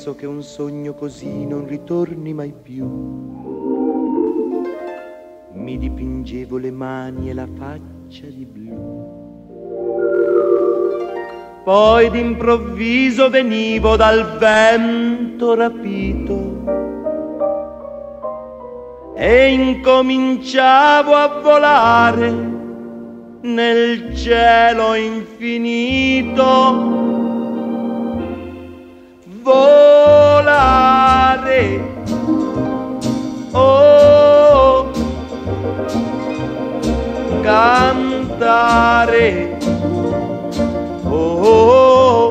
penso che un sogno così non ritorni mai più. Mi dipingevo le mani e la faccia di blu. Poi d'improvviso venivo dal vento rapito e incominciavo a volare nel cielo infinito. Volare, oh, cantare, oh,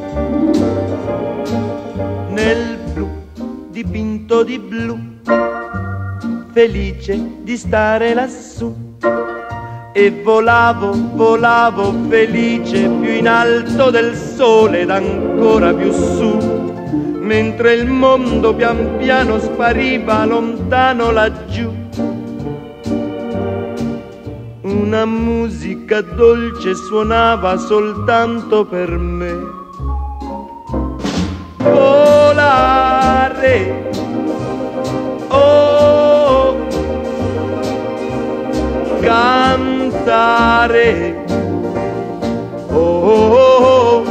nel blu dipinto di blu, felice di stare lassù. E volavo, volavo felice più in alto del sole ed ancora più su, mentre il mondo pian piano spariva lontano laggiù. Una musica dolce suonava soltanto per me. Volare, oh, cantare, oh,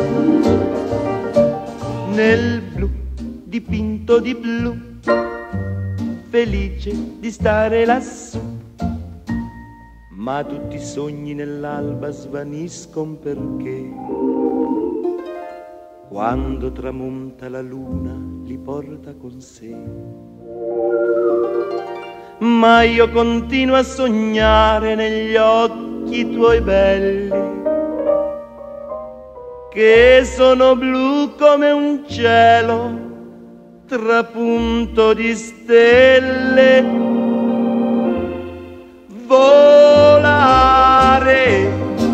nel blu dipinto di blu, felice di stare lassù. Ma tutti i sogni nell'alba svaniscono perché quando tramonta la luna li porta con sé. Ma io continuo a sognare negli occhi tuoi belli, che sono blu come un cielo trapunto di stelle. Volare,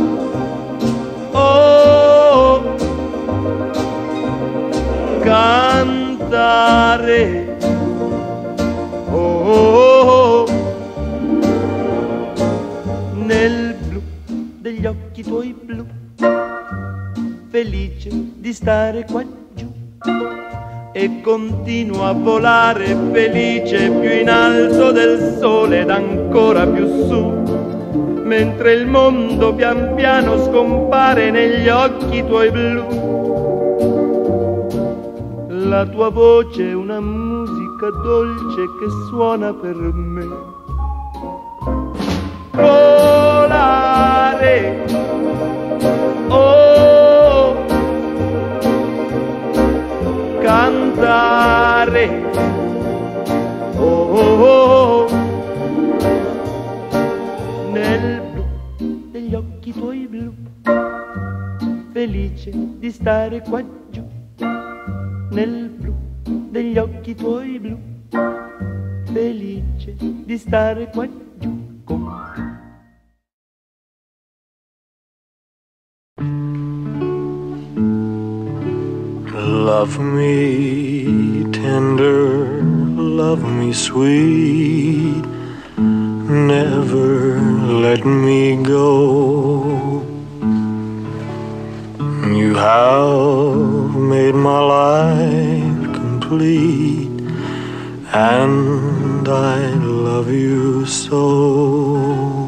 oh, cantare, oh, nel blu degli occhi tuoi blu, felice di stare qua giù. E continuo a volare felice più in alto del sole ed ancora più su, mentre il mondo pian piano scompare negli occhi tuoi blu. La tua voce è una musica dolce che suona per me. Volare, oh, cantare, oh, nel blu degli occhi tuoi blu, felice di stare qua giù. Nel blu degli occhi tuoi blu, felice di stare qua giù con te. Love me tender, love me sweet, never let me go. You have made my life complete, and I love you so.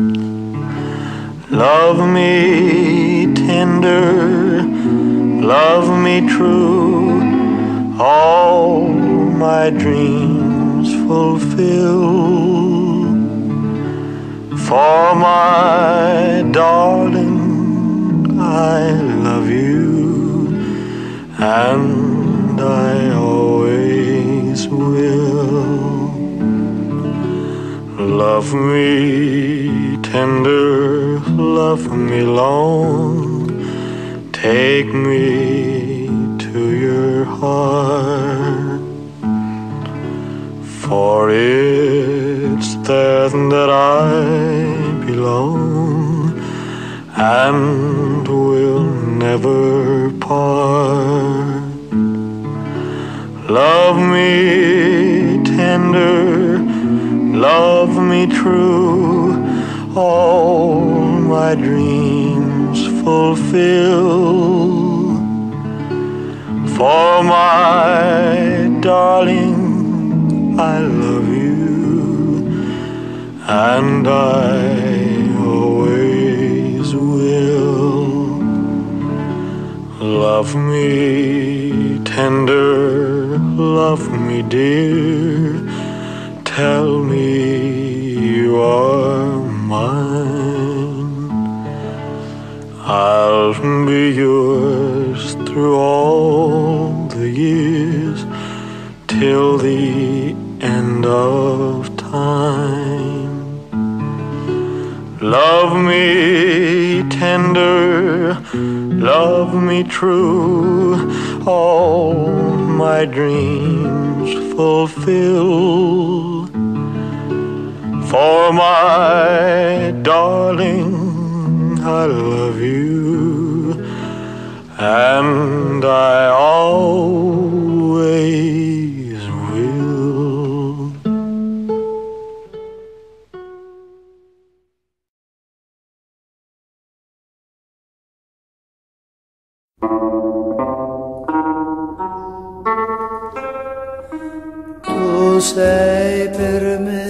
Love me tender, love me true, all my dreams fulfill. For my darling, I love you, and I always will. Love me tender, love me long, take me to your heart, for it's there that I belong and will never part. Love me tender, love me true, all my dreams fulfill. For my darling, I love you, and I always will. Love me tender, love me dear, tell me you are mine. I'll be yours through all the years, till the end of time. Love me tender, love me true, all my dreams fulfill. For my darling, I love you, and I always will. Tu sei per me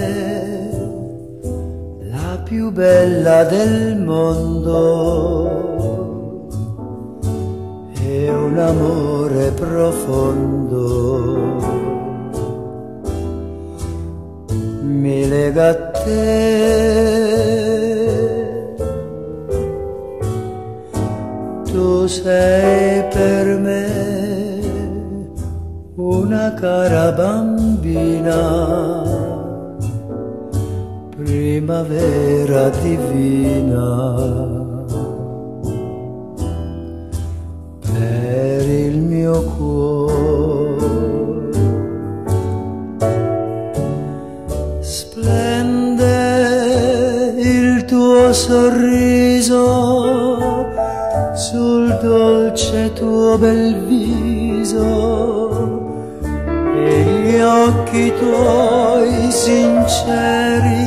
la più bella del mondo, e un amore profondo mi lega a te. Tu sei per me una cara bambina, primavera divina, per il mio cuore. Splende il tuo sorriso sul dolce tuo bel viso, e gli occhi tuoi sinceri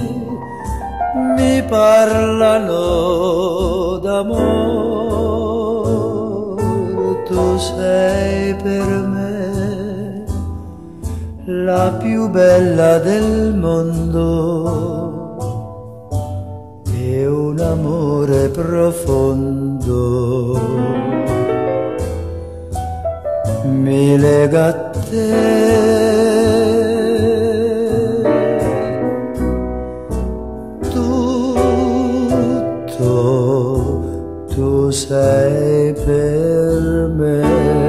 mi parlano d'amore. Tu sei per me la più bella del mondo, e un amore profondo mi lega a te. Tutto tu sei per me.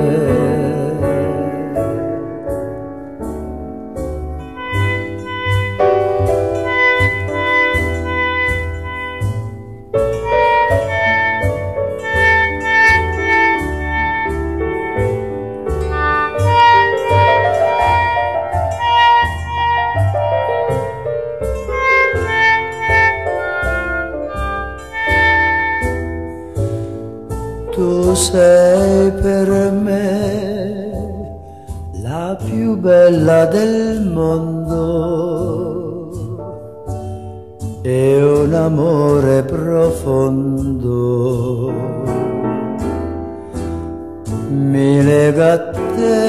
Tu sei per me la più bella del mondo, e un amore profondo mi lega a te.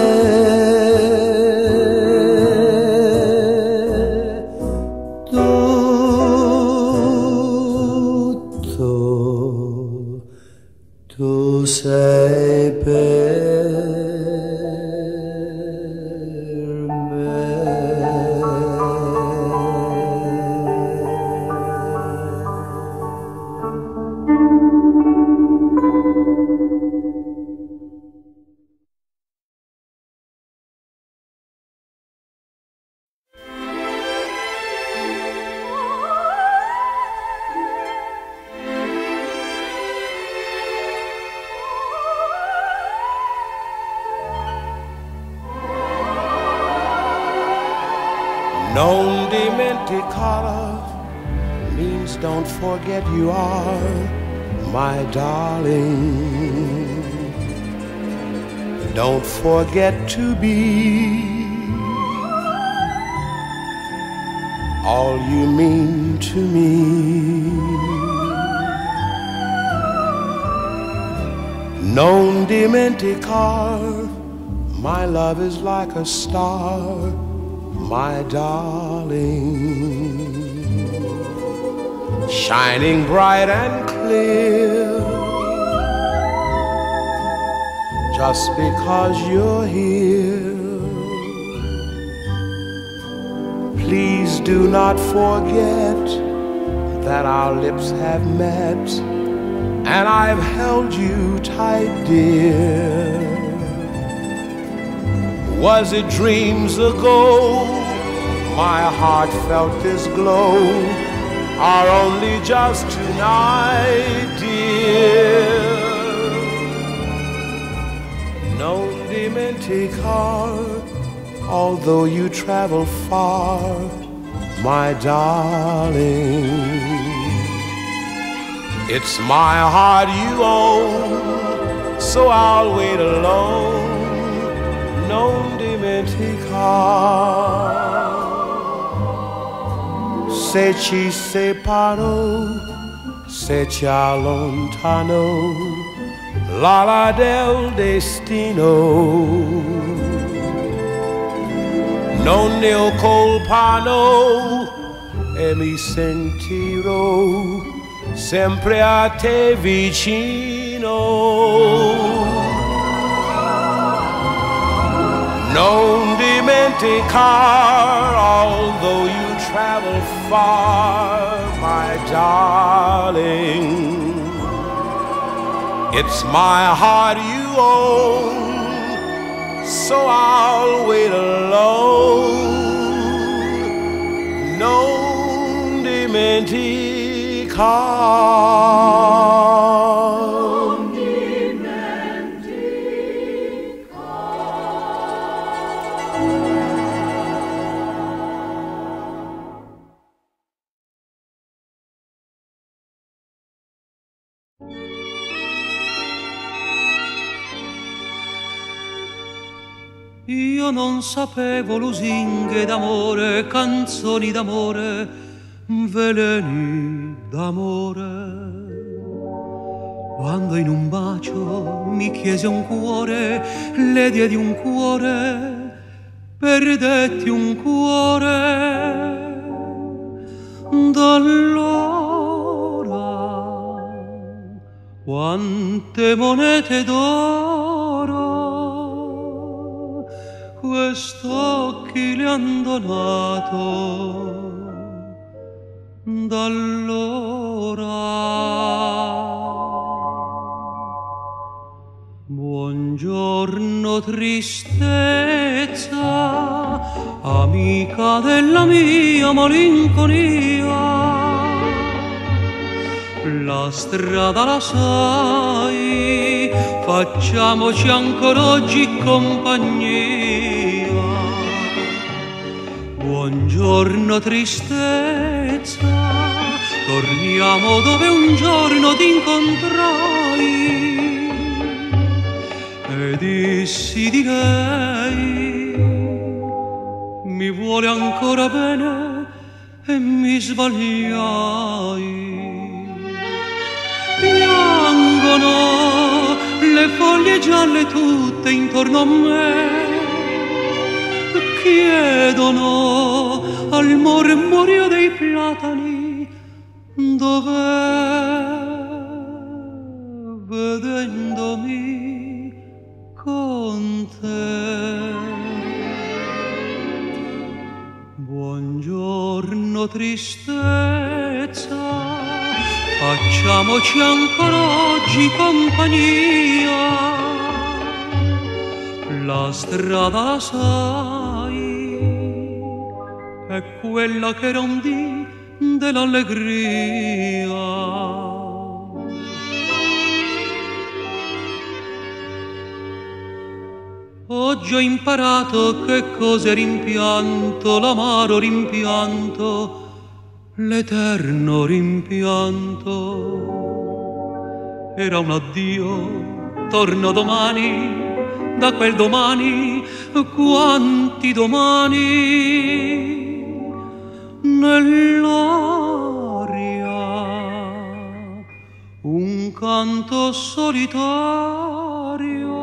Tu sei per me. Non dimenticare means don't forget you are my darling. Don't forget to be all you mean to me. Non dimenticar, my love is like a star, my darling, shining bright and clear. Just because you're here, please do not forget that our lips have met, and I've held you tight, dear. Was it dreams ago my heart felt this glow, or only just tonight, dear? Non dimenticar, although you travel far, my darling, it's my heart you own, so I'll wait alone. Non dimenticar, se ci separo, se ci allontano, l'ala del destino. Non ne ho colpa, no, e mi sentirò sempre a te vicino. Non dimenticar, although you travel far, my darling, it's my heart you own, so I'll wait alone. Non dimenticar. Io non sapevo lusinghe d'amore, canzoni d'amore, veleni d'amore. Quando in un bacio mi chiese un cuore, le diedi un cuore, perdetti un cuore. Da allora quante monete d'oro quest'occhi le han donato. Da allora buongiorno tristezza, amica della mia malinconia. La strada la sai, facciamoci ancora oggi compagnia. Buongiorno tristezza, torniamo dove un giorno t'incontrai. E dissi di lei, mi vuole ancora bene, e mi sbagliai. Piangono le foglie gialle tutte intorno a me, chiedono al mormorio dei platani dov'è, vedendomi con te. Buongiorno tristezza, facciamoci ancora oggi compagnia. La strada la sai, è quella che era un dì dell'allegria. Oggi ho imparato che cos'è rimpianto, l'amaro rimpianto, l'eterno rimpianto. Era un addio, torno domani, da quel domani, quanti domani, nell'aria un canto canto solitario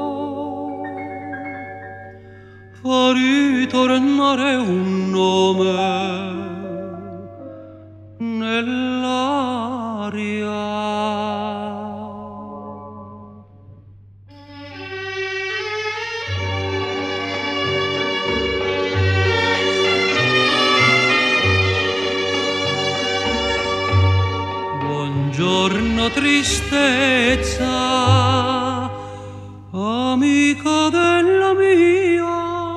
fa ritornare un nome nell'aria. Buongiorno tristezza, amica della mia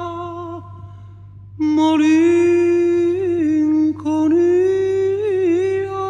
malinconia.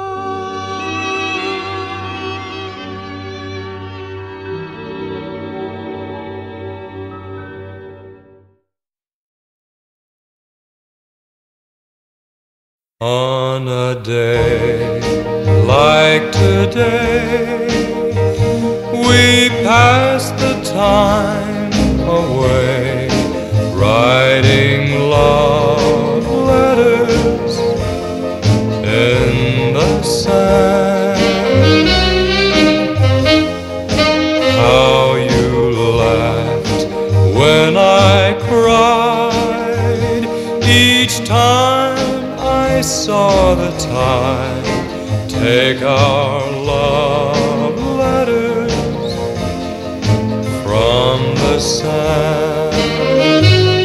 On a day like today, we pass the time away, writing love letters in the sand. How you laughed when I cried each time I saw the tide take our love letters from the sand.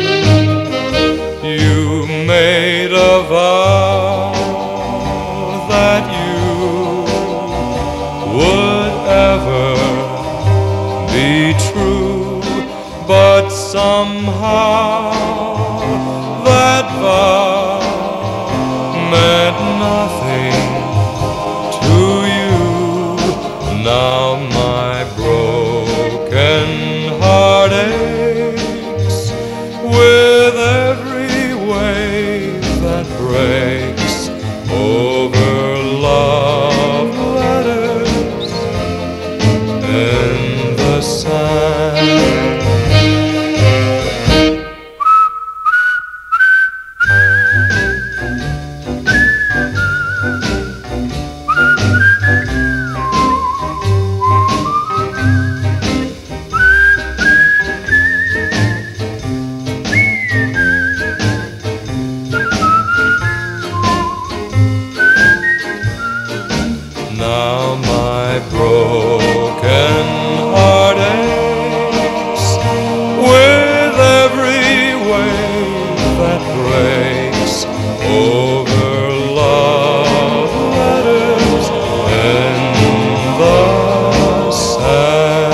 You made a vow that you would ever be true, but somehow that vow meant nothing to you. Now my broken heart aches with every wave that breaks over love letters in the sand. Now my broken heart aches with every wave that breaks over love letters in the sand.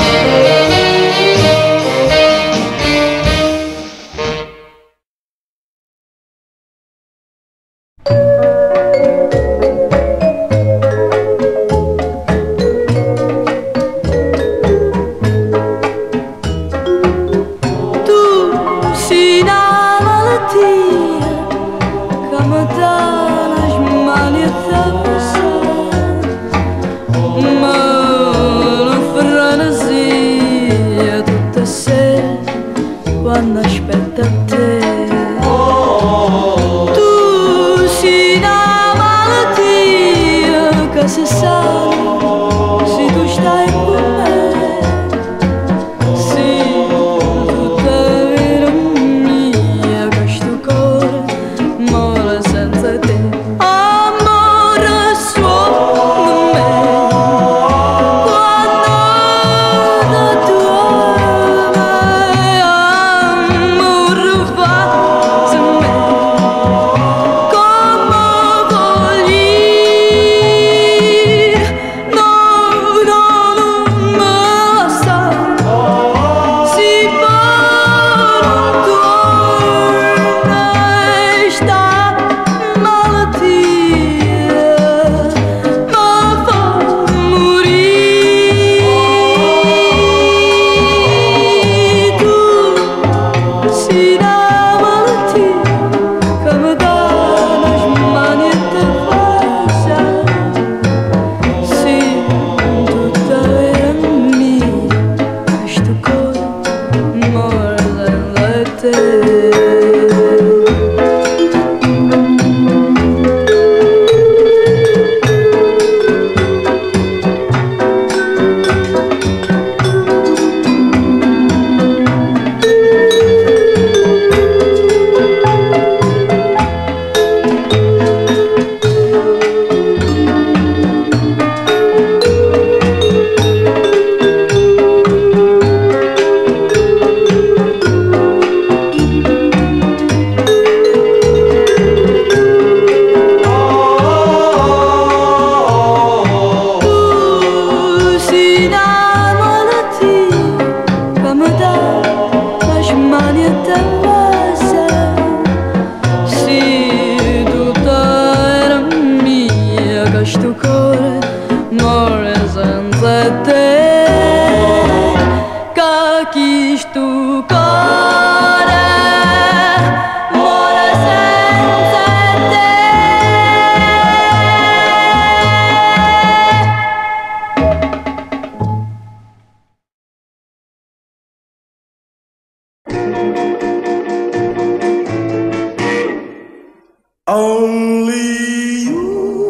Quando aspetta te, tu sei una malattia che si sale se tu stai con me. Sì, tutta vita mia, questo cuore muore senza te. Amore suona me quando tu sto cuore muore senza te, che sto cuore muore senza te. Only you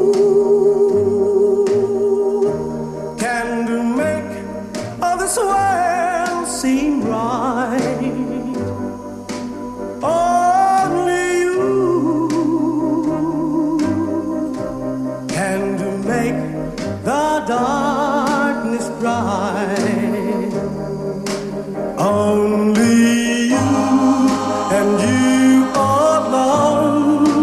can make all this world seem right. Only you can make the darkness bright. Only you and you alone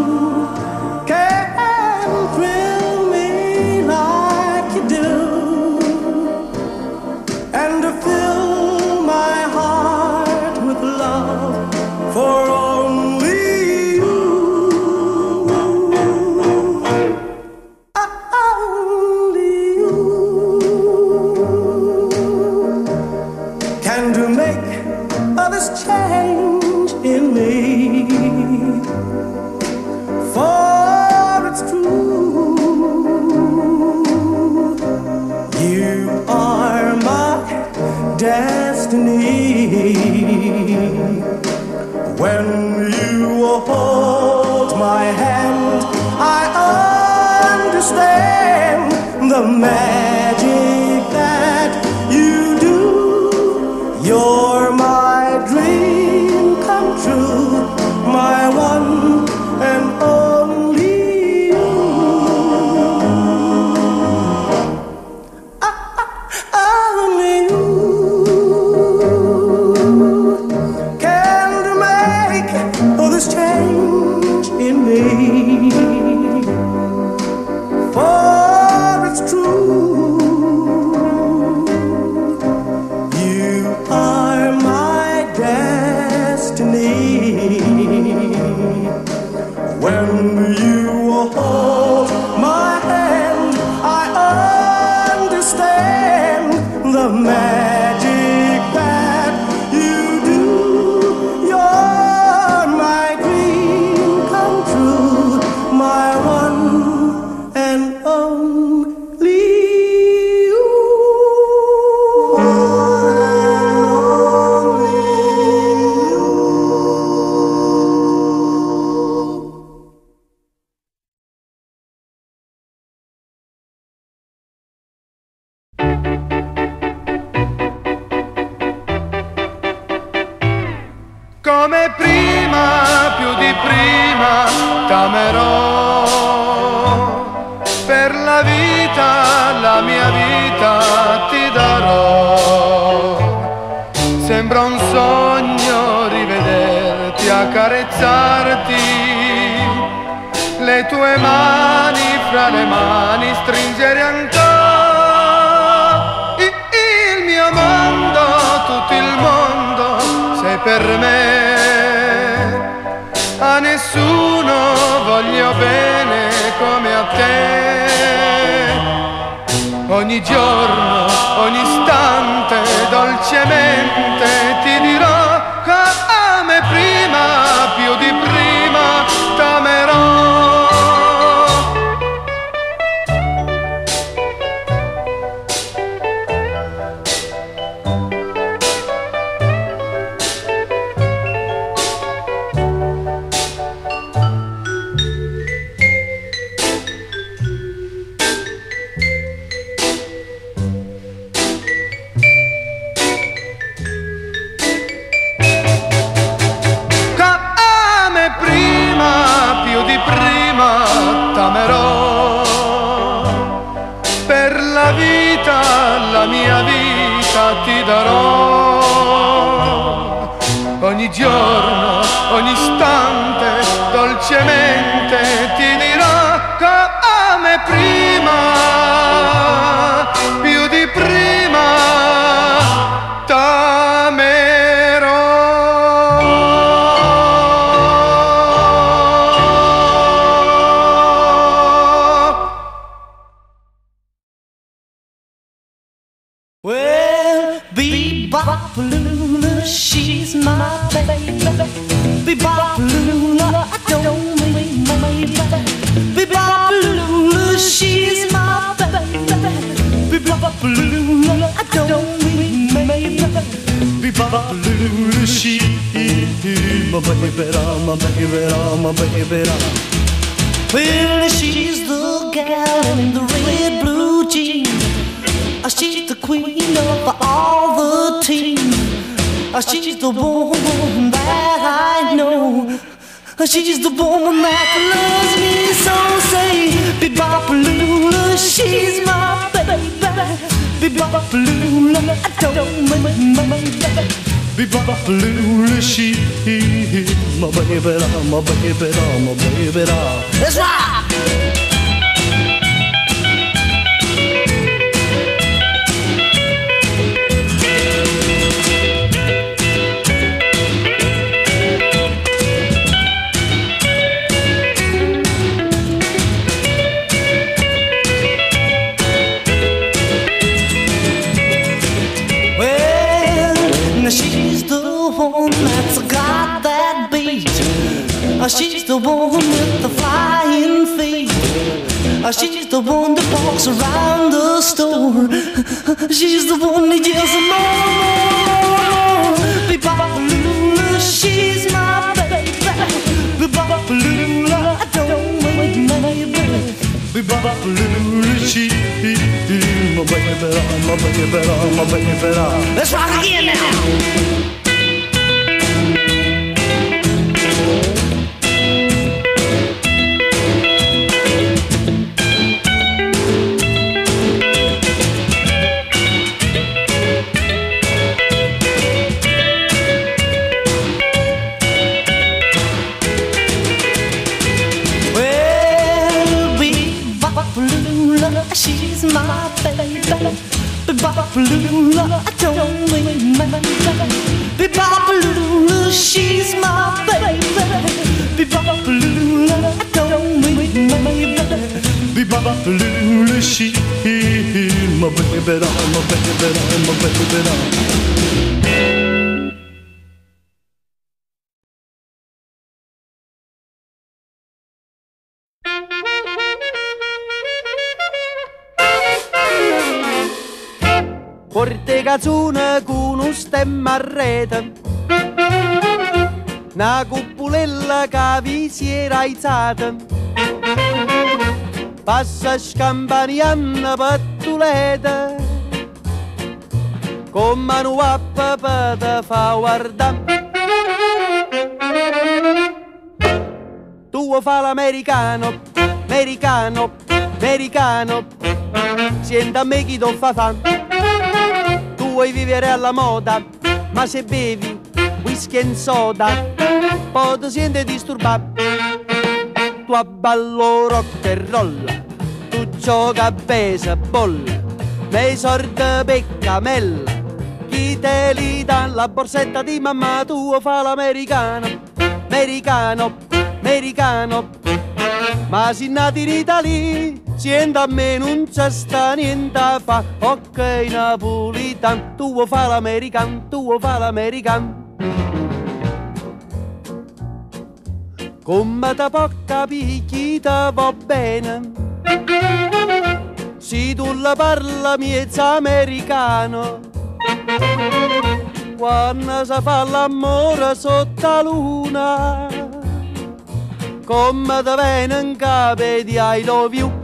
change in me, for it's true, you are my destiny. When you hold my hand, I understand the magic that you do. You're my dream come true, my one and only you. Only you can make all this change in me, for it's true. When you hold my hand, I understand the magic that you do. You're my dream come true, my one and only you. Come prima, più di prima, t'amerò. Per la vita, la mia vita ti darò. Sembra un sogno rivederti, accarezzarti, le tue mani fra le mani stringere ancora. Il mio mondo, tutto il mondo sei per me. A nessuno voglio bene come a te. Ogni giorno, ogni istante, dolcemente ti dirò come prima, più di prima t'amerò. Per la vita, la mia vita ti darò. Ogni giorno, ogni istante, dolcemente ti dirò come prima, più di prima t'amerò. my baby doll, my baby doll, my baby doll. Well, she's the gal in the red blue jeans. She's the queen of all the team. She's the woman that I know. She's the woman that loves me so. Say, Bebopalula, she's my baby. Bebopalula, I don't mind my baby. Bebopalula, she's my baby doll, my baby doll, my baby doll. Let's rock! That's got that beat. She's the one with the flying feet. She's the one that walks around the store. She's the one that yells more. Bebopalula, she's my baby. Bebopalula, I don't mind my baby. Bebopalula, she's my baby, my baby, my baby. Let's rock again now. She's my baby. Bebopalula, I don't mean my baby. Bebopalula, she's my baby. Bebopalula, I don't mean my baby. Bebopalula, she's my baby, my baby, my baby. Porte cazzone con un stemma a rete, una cupolella che vi si era aizzata, passa scampanianna pattuleta, con mano a papà te fa guardare. Tu fa l'americano, americano, americano, senta a me chi ti fa fare. Vuoi vivere alla moda, ma se bevi whisky e soda, poi ti senti disturbato. Tu abballo rock and roll, tu gioca a baseball, me sorte peccamella, chi te li dà la borsetta di mamma, tu fa l'americano, americano, americano, ma si nati in Italia. Sienta a me non c'è sta niente a fa, ok napolitan, tu fa l'american, tu fa l'american. Come te può capire chi te va bene, se tu la parla miezza americano, quando si fa l'amore sotto la luna, come te viene in capo di I love you.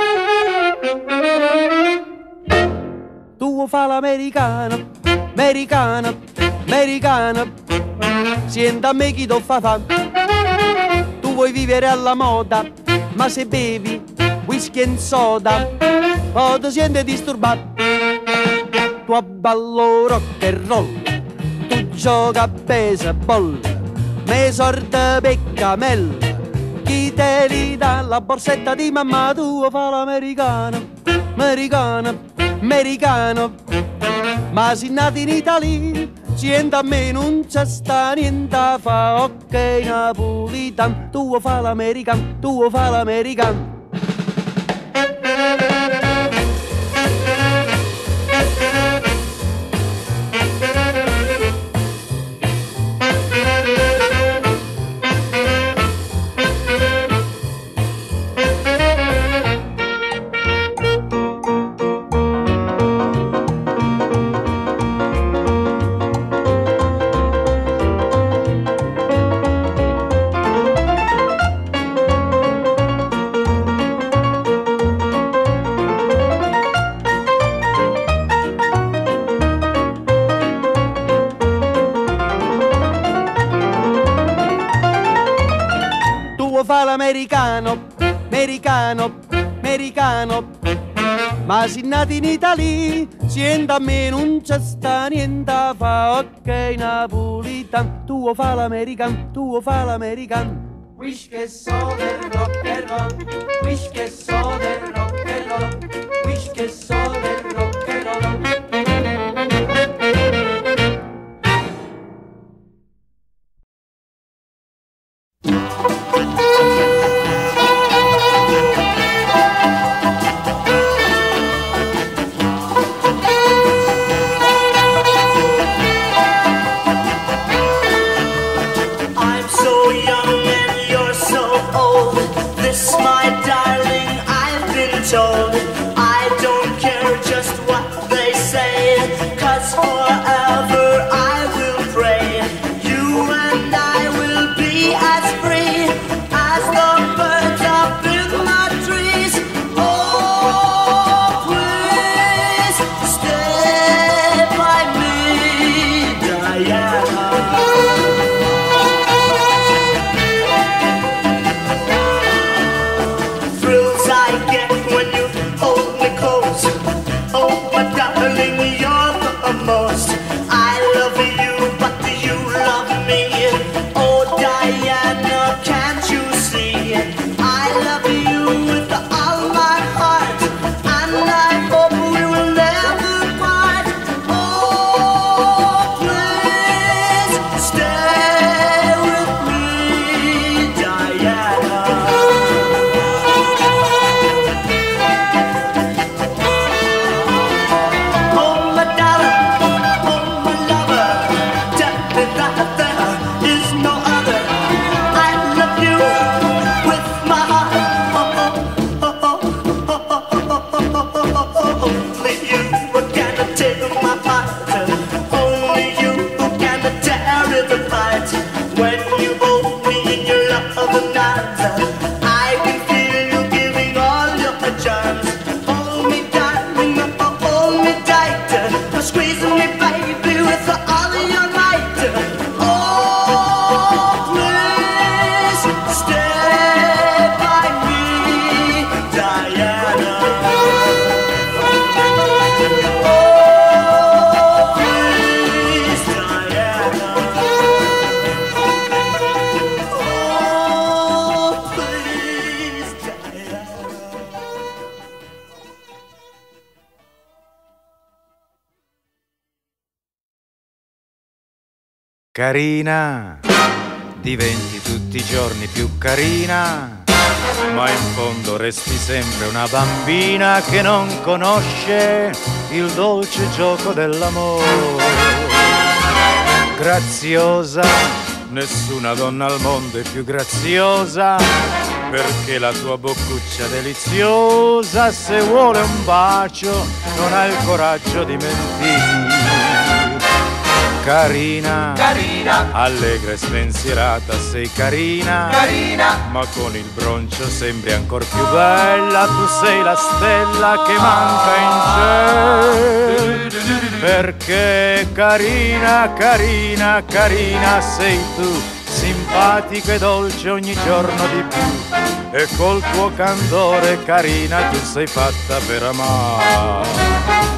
Tu fa l'americano, americano, americano, senta a me chi ti fa fare. Tu vuoi vivere alla moda, ma se bevi whisky e soda, poi ti senti disturbato. Tu abballo rock and roll, tu gioca a baseball, me sorte peccamella, chi te li dà la borsetta di mamma, tu fa l'americano, americano, americano, ma si nati in Italia, sienta a me non c'è sta niente a fa, ok napolitan, tu fa l'american, tu fa l'american. americano, americano, americano. Ma se nati in Italia, sienta a me non c'è sta niente a fa, ok napolitan, tu fa l'american, tu fa l'american. Wish che so del rock and roll, wish che so del rock and roll, wish che so del rock and roll. Told I don't care just what they say, 'cause forever I will pray. You and I will be as free as the birds up in the trees. Oh, please stay by me, Diana. Thrills I get when you hold me close. Oh, my darling, you're the most. I love you, but do you love me? Oh, Diana, can't you see? I love you with all my heart, and I hope we will never part. Oh, please stay with me, Diana. Oh, my darling, oh, my lover, tell me that there is no other. I love you with my heart. Only you can take my part. Only you can tear it apart. When you hold me in your loving arms, I can feel you giving all your charms. Hold me, darling, hold me tight. Squeeze me, baby, with all your might. Oh, please stay by me, Diana. Oh, please, Diana. Oh, please, Diana. Carina, diventi tutti i giorni più carina, ma in fondo resti sempre una bambina che non conosce il dolce gioco dell'amore. Graziosa, nessuna donna al mondo è più graziosa, perché la tua boccuccia deliziosa, se vuole un bacio, non ha il coraggio di mentire. Carina, carina, allegra e spensierata, sei carina, carina, ma con il broncio sembri ancor più bella. Tu sei la stella che manca in cielo, perché carina, carina, carina sei tu, simpatica e dolce ogni giorno di più, e col tuo candore, carina, tu sei fatta per amare.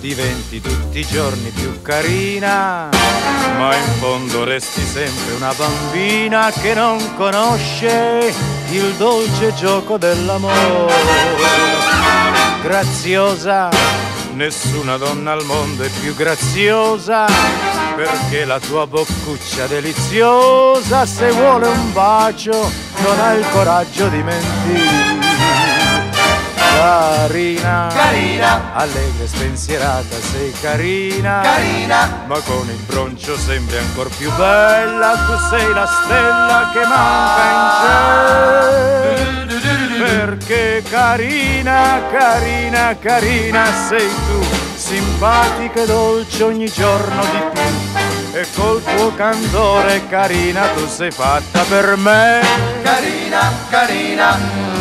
diventi tutti i giorni più carina, ma in fondo resti sempre una bambina che non conosce il dolce gioco dell'amore. Graziosa, nessuna donna al mondo è più graziosa, perché la tua boccuccia deliziosa, se vuole un bacio, non ha il coraggio di mentire. Carina, carina, allegra e spensierata, sei carina, carina, ma con il broncio sembri ancor più bella, tu sei la stella che manca in cielo. Perché carina, carina, carina sei tu, simpatica e dolce ogni giorno di più, e col tuo candore carina tu sei fatta per me. Carina, carina.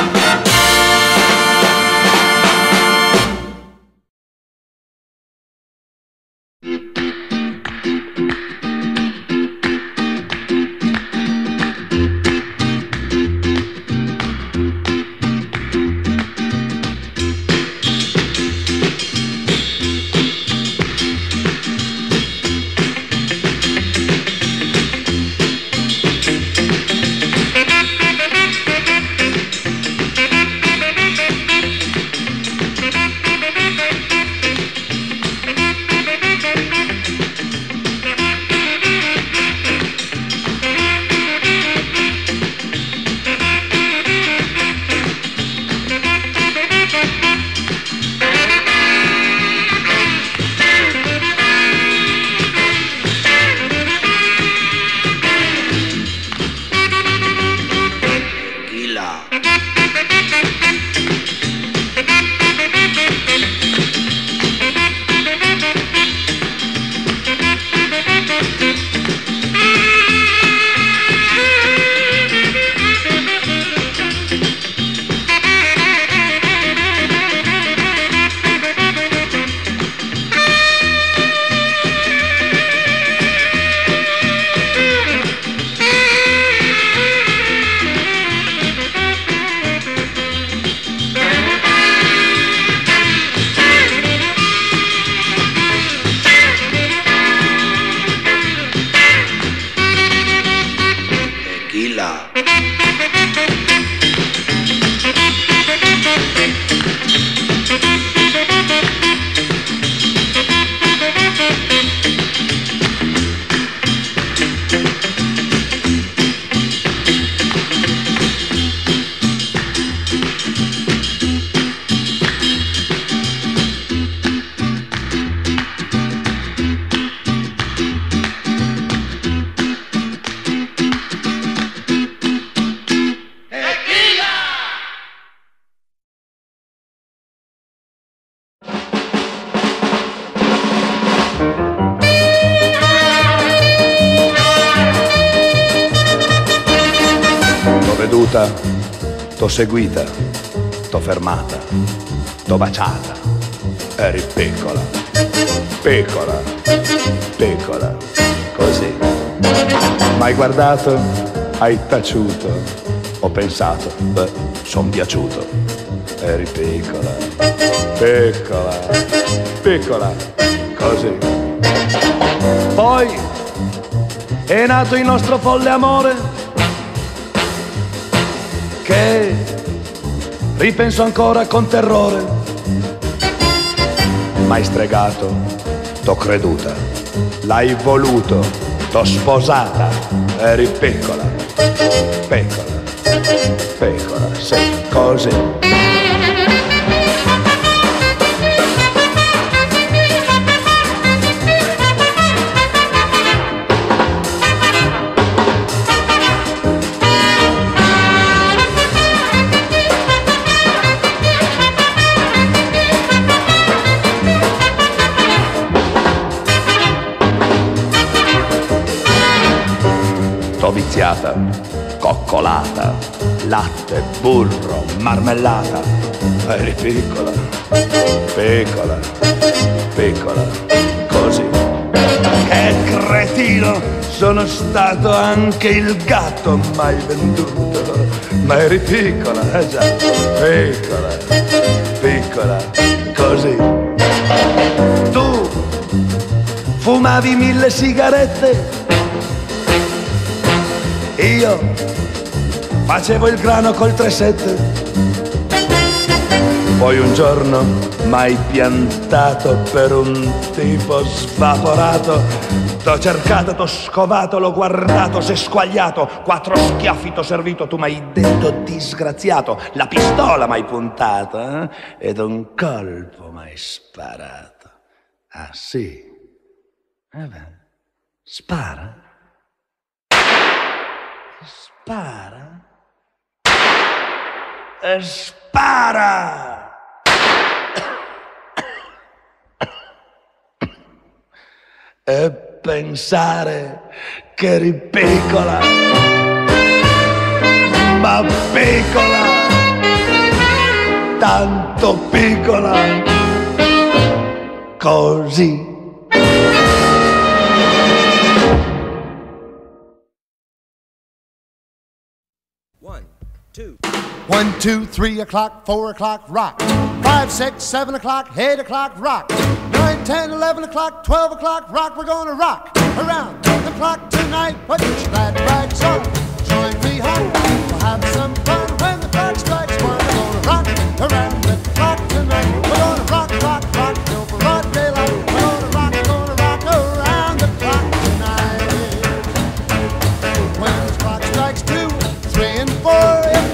T'ho seguita, t'ho fermata, t'ho baciata, eri piccola, piccola, piccola, così. M'hai guardato, hai taciuto, ho pensato, beh, son piaciuto, eri piccola, piccola, piccola, così. Poi è nato il nostro folle amore, che ripenso ancora con terrore. M'hai stregato, t'ho creduta, l'hai voluto, t'ho sposata, eri piccola, piccola, piccola, sei così. Viziata, coccolata, latte, burro, marmellata, eri piccola, piccola, piccola, così. Che cretino, sono stato anche il gatto mai venduto, ma eri piccola, già, piccola, piccola, così. fumavi 1000 sigarette, io facevo il grano col 3-7. Poi un giorno m'hai piantato per un tipo svaporato. T'ho cercato, t'ho scovato, l'ho guardato, s'è squagliato. 4 schiaffi t'ho servito, tu m'hai detto disgraziato. La pistola m'hai puntata, ed un colpo m'hai sparato. Ah sì? Beh, spara. Spara. E spara. E pensare che eri piccola, ma piccola, tanto piccola, così. 1, 2, 3 o'clock, 4 o'clock, rock. 5, 6, 7 o'clock, 8 o'clock, rock. 9, 10, 11 o'clock, 12 o'clock, rock. We're gonna rock around the clock tonight. Put your glad rags on, join me home. We'll have some fun when the clock strikes 1. We're gonna rock around the clock tonight. We're gonna rock, rock, rock till broad daylight. We're gonna rock around the clock tonight. When the clock strikes 2, 3 and 4.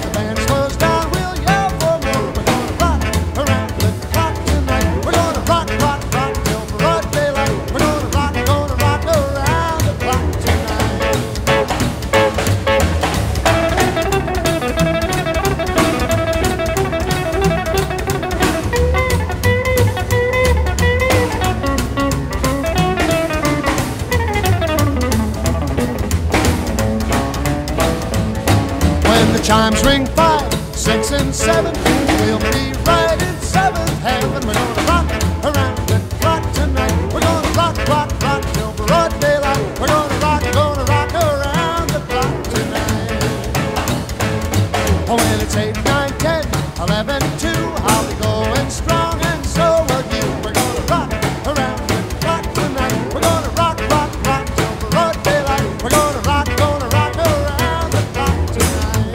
Chimes ring 5, 6, and 7. We'll be right in 7th heaven. We're gonna rock around the clock tonight. We're gonna rock, rock, rock till broad daylight. We're gonna rock around the clock tonight. Oh, when it's 8, 9, 10, 11, 2, I'll be going strong, and so will you. We're gonna rock around the clock tonight. We're gonna rock, rock, rock till broad daylight. We're gonna rock around the clock tonight.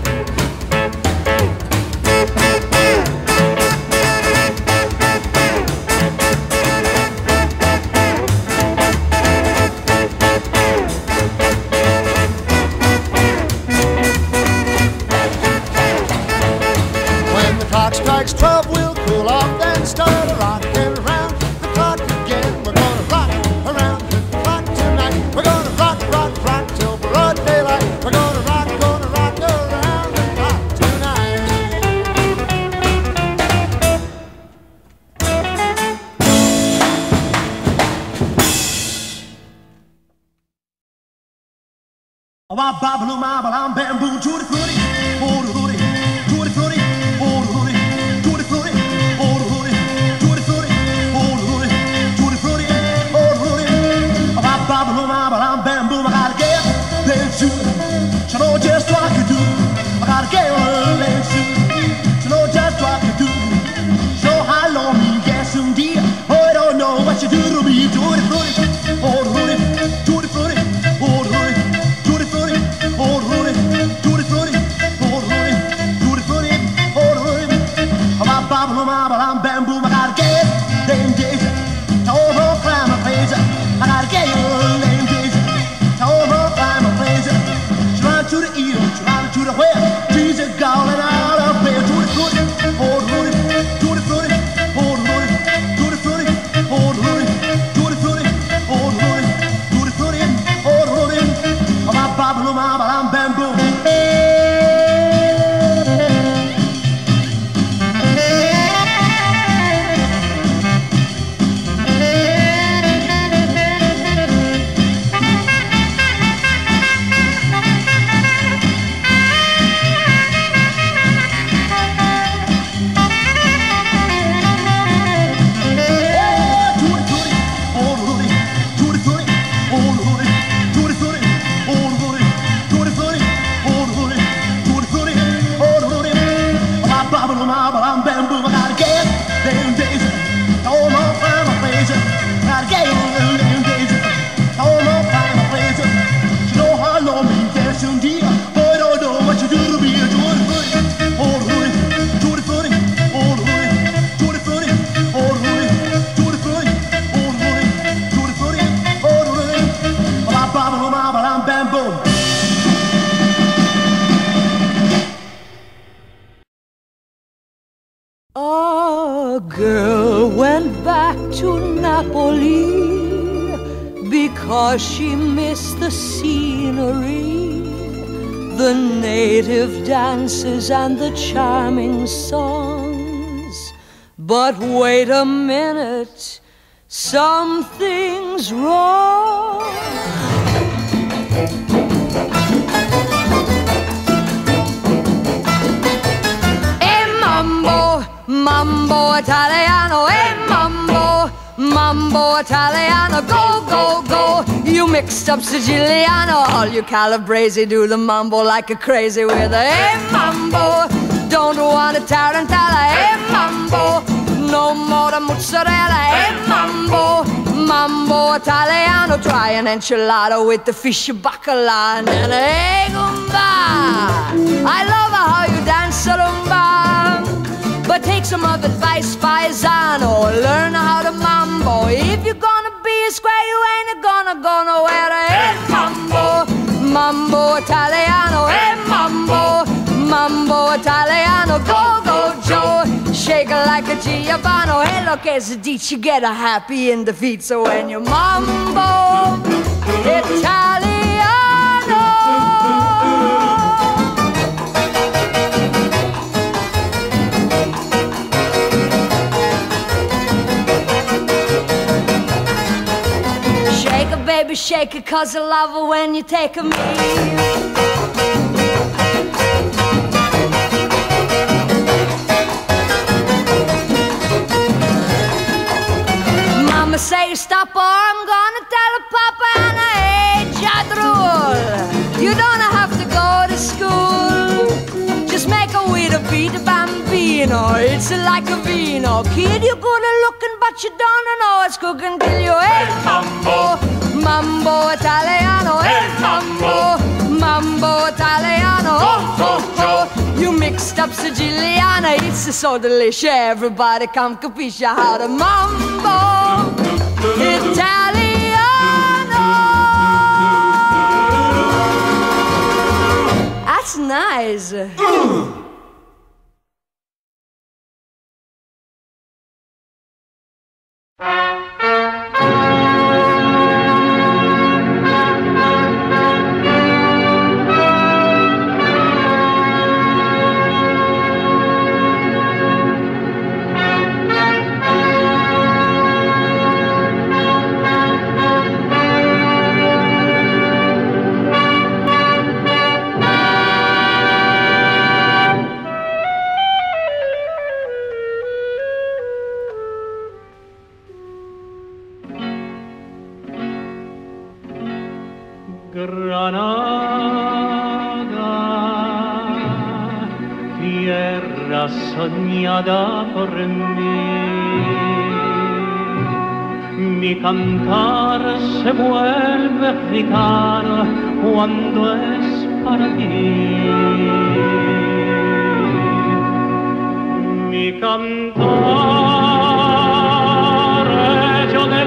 Strikes 12, we'll cool off, then start rocking around the clock again. We're gonna rock around the clock tonight. We're gonna rock, rock, rock till broad daylight. We're gonna rock around the clock tonight. Oh, I bobble, I'm bamboo, tutti frutti, oh, tutti frutti, oh, tutti frutti, oh, tutti frutti, oh, tutti frutti, oh, tutti. Oh, I bobble, I'm bamboo, I gotta get them shoes. You know just what I can do. I gotta get them shoes. You know just what I can do. So how long me get some deal? Oh, I don't know what you do to me, tutti frutti, oh, tutti frutti, oh, tutti. I'm bamboo, I gotta get them days to overclimb my place. I gotta get them days to overclimb my place. Trying to the east, trying to the west. Jesus calling out of prayer. To the fruity, oh fruity, to the fruity, oh fruity, to the fruity, oh fruity, to the fruity, oh fruity, to the fruity, oh fruity. I'm bamboo. A girl went back to Napoli because she missed the scenery, the native dances and the charming songs. But wait a minute, something's wrong. Mambo Italiano, mambo Italiano, go, go, go. You mixed up Siciliano, all you Calabrese do the mambo like a crazy with a mambo. Don't want a tarantella, mambo. No more the mozzarella, mambo. Mambo Italiano, try an enchilada with the fish bacala and a gumba. I love how you dance rumba. But take some of advice, paisano. Learn how to mambo. If you're gonna be a square, you ain't gonna go nowhere. Hey, mambo, mambo Italiano. Hey, mambo, mambo Italiano. Go, go, Joe. Shake it like a Giovanni. Hey, look, as a ditch, you get a happy in the feet. So when you mambo Italiano. Baby, shake it, 'cause I love it when you take a me. Mama say stop or I'm gonna tell her Papa and I hate Jadrul. You don't have to go to school. Just make a way to beat the bambino. It's like a vino. Kid, you're good at looking, but you don't know it's cooking till you hate mambo. Mambo Italiano, hey mambo, mambo Italiano, oh, oh, oh. You mixed up Siciliana, it's so delicious. Everybody come capisce how to mambo Italiano. That's nice. Granada, tierra soñada por mí, mi cantar se vuelve gitano cuando es para ti. Mi cantar hecho de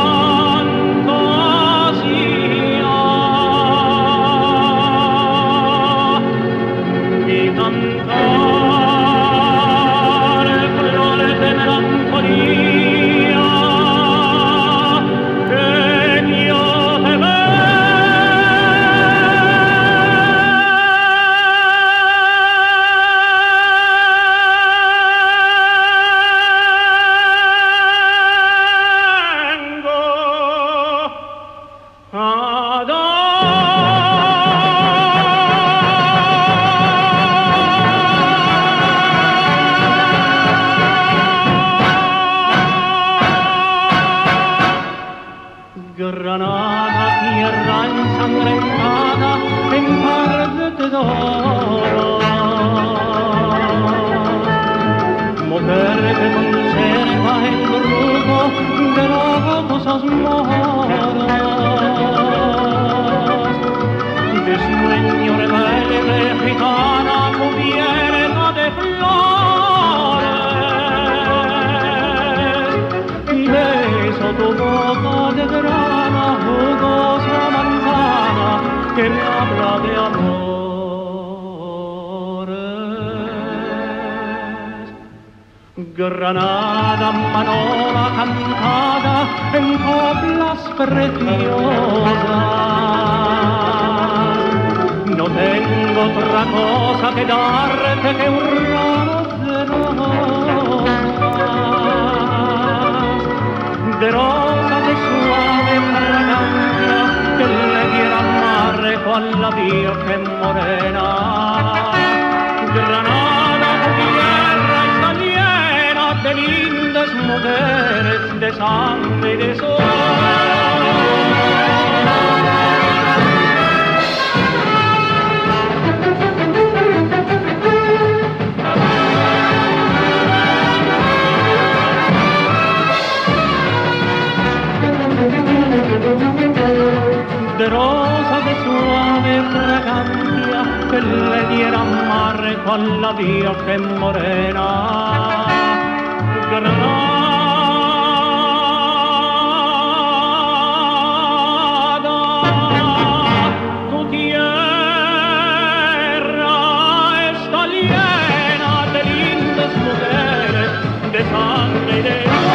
Granada, tierra ensangrentada en parte d'oro. Mujer que conserva el grupo de los amores, de sueño rebelde gitana cubierta de flores, y beso tu boca de grana, jugosa manzana que me habla de amores. Granada, Manova cantada en coplas preciosas. No tengo otra cosa que darte que un ramo de rosas de suave fragancia que le diera amare con la Virgen morena. Granada, tierra está llena de lindas mujeres, de sangre y de sol. De rosa de suave fragancia que le diera amarre con la Virgen morena. Granada, tu tierra está llena de lindas mujeres, de sangre y de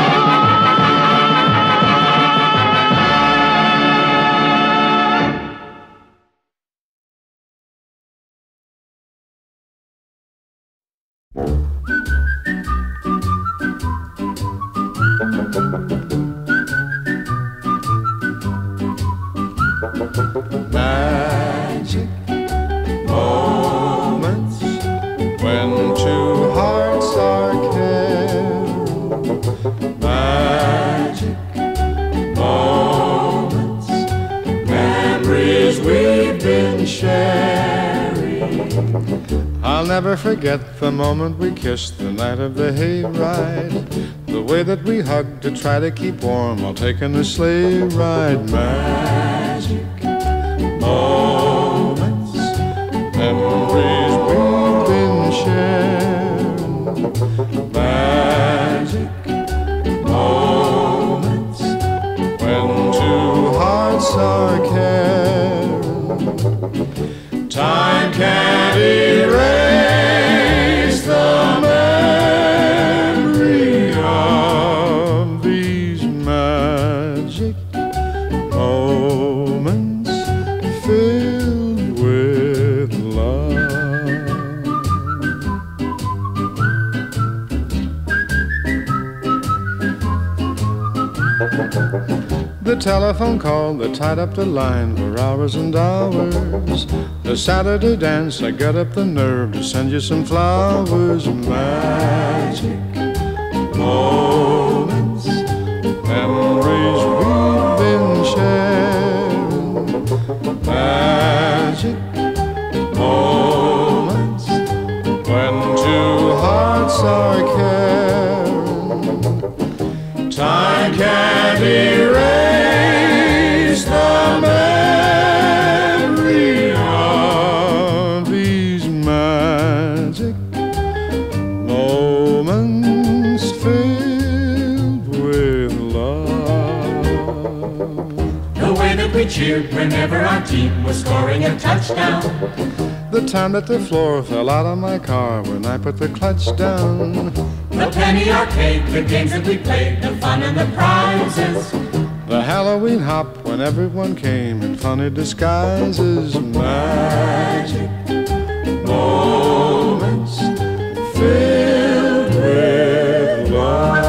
Magic moments when two hearts are caring. Magic moments, memories we've been sharing. I'll never forget the moment we kissed the night of the hayride. The way that we hugged to try to keep warm while taking a sleigh ride. Magic moments, memories we've been sharing. Magic moments when two hearts are caring. Time can't erase the memory of these magic moments filled with love. The telephone call that tied up the line for hours and hours. The Saturday dance, I got up the nerve to send you some flowers. Magic moments, memories we've been sharing. Magic moments when two hearts are caring. Time can't erase the memory of these magic moments filled with love. The way that we cheered whenever our team was scoring a touchdown. The time that the floor fell out of my car when I put the clutch down. The penny arcade, the games that we played, the fun and the prizes. The Halloween hop when everyone came in funny disguises. Magic moments filled with love.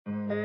Thank